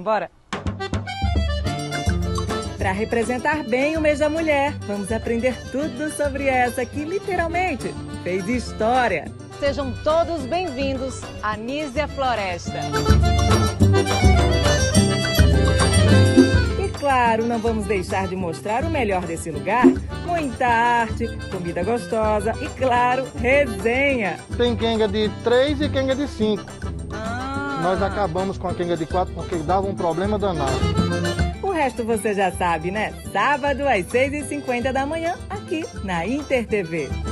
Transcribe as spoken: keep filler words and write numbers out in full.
bora? Para representar bem o mês da mulher, vamos aprender tudo sobre essa que literalmente fez história. Sejam todos bem-vindos à Nízia Floresta. E claro, não vamos deixar de mostrar o melhor desse lugar. Muita arte, comida gostosa e, claro, resenha. Tem quenga de três e quenga de cinco. Ah. Nós acabamos com a quenga de quatro porque dava um problema danado. O resto você já sabe, né? Sábado às seis e cinquenta da manhã, aqui na Inter T V.